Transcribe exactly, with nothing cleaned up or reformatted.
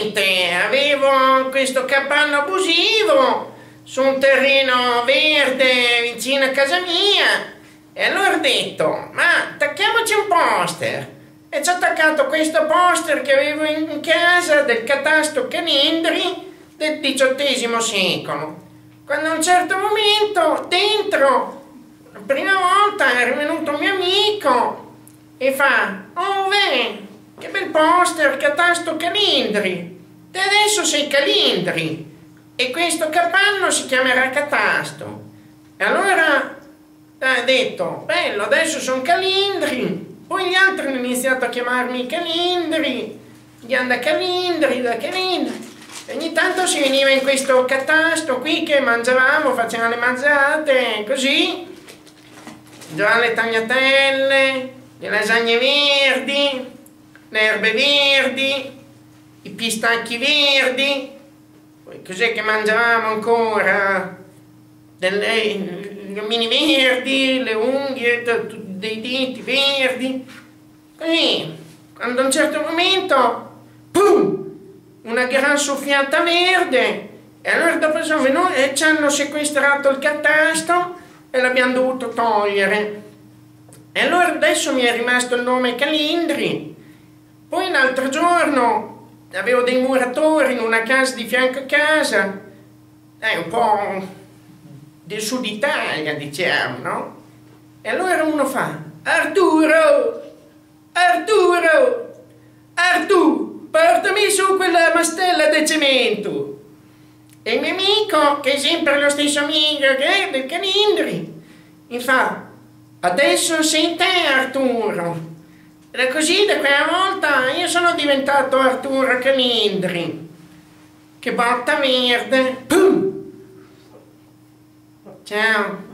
niente, avevo questo capanno abusivo su un terreno verde vicino a casa mia e allora ho detto, ma attacchiamoci un poster. E ci ho attaccato questo poster che avevo in casa del catasto Calendri del diciottesimo secolo. Quando a un certo momento dentro, la prima volta, è venuto un mio amico e fa, oh beh, che bel poster, catasto Calendri, te adesso sei Calendri e questo capanno si chiamerà catasto. E allora ha detto, bello, adesso sono Calendri. Poi gli altri hanno iniziato a chiamarmi Calendri, gli anda Calendri, da Calendri. E ogni tanto si veniva in questo catasto qui che mangiavamo, facevamo le mangiate, così. Già le tagliatelle, le lasagne verdi, le erbe verdi, i pistacchi verdi. Poi cos'è che mangiavamo ancora? Delle, gli omini verdi, le unghie, dei denti verdi. Così, quando a un certo momento, pum! Una gran soffiata verde, e allora dopo sono venuti e ci hanno sequestrato il catasto e l'abbiamo dovuto togliere. E allora adesso mi è rimasto il nome Calendri. Poi l'altro giorno avevo dei muratori in una casa di fianco a casa, è un po' del sud Italia, diciamo, no? E allora uno fa, Arturo, Arturo, Artù, portami su quella mastella di cemento. E il mio amico, che è sempre lo stesso amico che è del Calendri, mi fa, adesso sei te Arturo. E così da quella volta io sono diventato Arturo Calendri. Che botta verde. Pum! Ciao.